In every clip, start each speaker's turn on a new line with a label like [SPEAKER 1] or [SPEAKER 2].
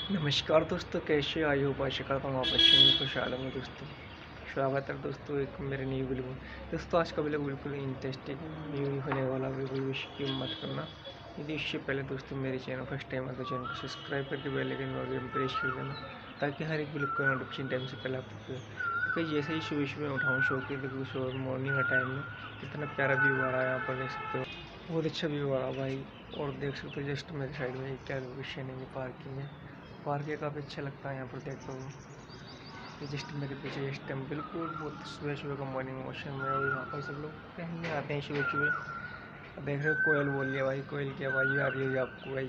[SPEAKER 1] नमस्कार दोस्तों, कैसे आई हो? आशा करता हूँ आप अच्छे होंगे, खुशहाल होंगे दोस्तों। स्वागत है दोस्तों एक मेरे न्यू वीडियो में। दोस्तों आज का वीडियो बिल्कुल इंटरेस्टिंग न्यू होने वाला, बिल्कुल भी स्किप मत करना। यदि इससे पहले दोस्तों मेरे चैनल फर्स्ट टाइम है तो चैनल को सब्सक्राइब करके बेल आइकन नोटिफिकेशन प्रेस कर देना, ताकि हर एक वीडियो का नोटिफिकेशन टाइम से पहले आपको मिले। क्योंकि जैसे ही सुबह सुबह उठाऊँ सो के, देखो सुबह मॉर्निंग का टाइम में कितना प्यारा व्यू आ रहा है, यहाँ पर देख सकते हो। बहुत अच्छा व्यू आ रहा है भाई। और देख सकते हो जस्ट मेरे साइड में क्या लोकेशन है, ये पार्किंग है। पार्क ये काफ़ी अच्छा लगता है यहाँ पर देखते हो। ये जस्ट मेरे पीछे इस टाइम बिल्कुल बहुत सुबह सुबह का मॉर्निंग मौसम है, और यहाँ पर सब लोग टहलने आते हैं सुबह सुबह। देख रहे हो कोयल बोल रही है भाई, कोयल की आवाज़ आ रही है आपको भाई।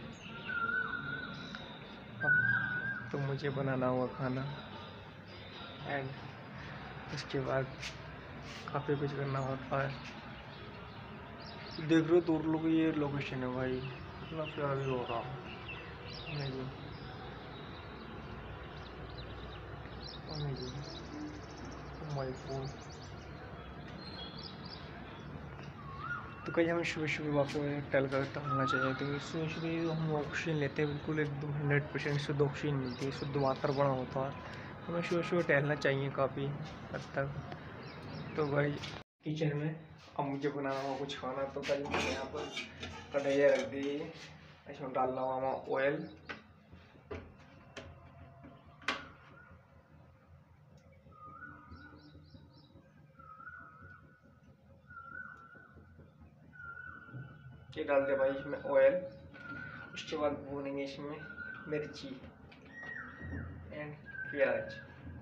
[SPEAKER 1] अब तो मुझे बनाना होगा खाना, एंड उसके बाद काफ़ी कुछ करना होता है। देख रहे हो दूर लोग, ये लोकेशन है भाई, इतना प्यारा भी हो रहा है। My phone. तो कहीं हमें सुबह सुबह वॉक टहल कर टहलना चाहिए। तो सुबह सुबह हम ऑक्सीजन लेते हैं, बिल्कुल एकदम 100% शुद्ध ऑक्सीजन मिलती है, शुद्ध वातावरण होता है। हमें सुबह सुबह टहलना चाहिए काफ़ी हद तक। तो भाई किचन में अब मुझे बनाना हुआ कुछ खाना, तो कल मैंने यहाँ पर कढ़ाई रख दी, इसमें डालना हुआ ऑयल। ये डाल दिया भाई इसमें ऑयल। उसके बाद भूनेंगे इसमें मिर्ची एंड प्याज।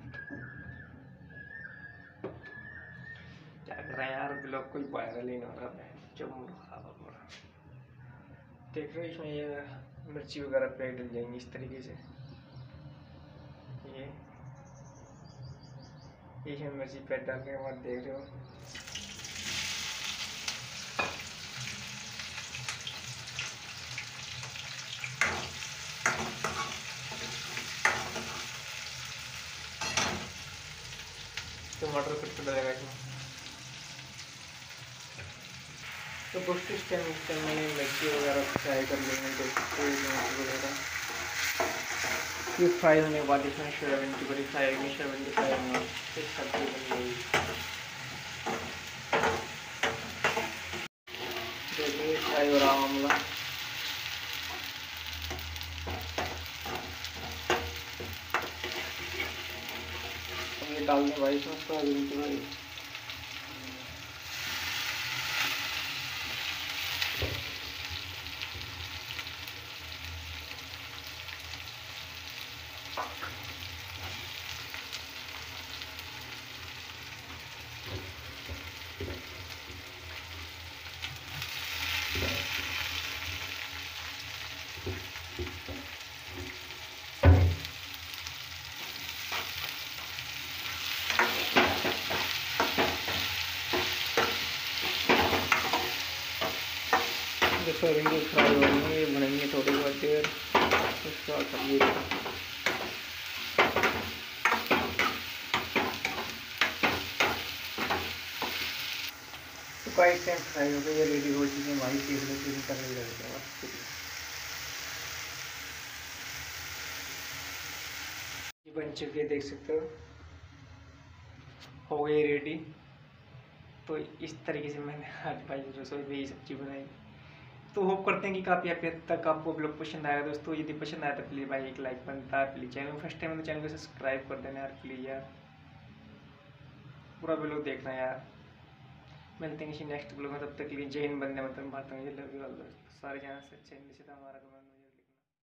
[SPEAKER 1] क्या कर रहा है यार, ब्लॉग कोई वायरल ही नहीं हो रहा है, जब मूड खराब हो पूरा। देख रहे हो इसमें ये मिर्ची वगैरह पे डल जाएंगी इस तरीके से। ये इसमें मिर्ची पे डालने के बाद देख रहे हो टमाटर कट डालेगा इसमें। तो दोस्तों इस टाइम मैंने मिर्ची वगैरह फ्राई कर लेंगे, जैसे कोई मिर्ची वगैरह। ये फ्राई होने के बाद इसमें सोयाबीन की बड़ी फ्राई होगी, सोयाबीन की फ्राई होने फिर सब्जी बन गई। देखिए फ्राई हो रहा मामला। ये डाल दें भाई इसमें सोयाबीन की बड़ी। सोयाबीन की फ्राई हो रही है, ये भुनेंगे थोड़ी बहुत देर, उसके बाद सब्जी। तो कई टाइम फ्राई हो गई, ये रेडी हो चुकी है भाई। तेल में पूरी करने लगते हैं बस। ये बन चुकी है, देख सकते हो गई रेडी। तो इस तरीके से मैंने आज भाई रसोई में ये सब्जी बनाई। तो होप करते हैं कि काफ़ी हद तक आपको ब्लॉग पसंद आएगा दोस्तों। यदि पसंद आया तो प्लीज़ भाई एक लाइक बनता है, प्लीज़ चैनल फर्स्ट टाइम है तो चैनल को सब्सक्राइब कर देना यार, प्लीज़ यार। पूरा ब्लॉग देखना यार। मिलते हैं किसी नेक्स्ट ब्लॉग में, तब तक के लिए जय हिंद, वंदे मातरम, भारत माता की जय। सारे चैनल से अच्छे हिंदी से हमारा कमेंट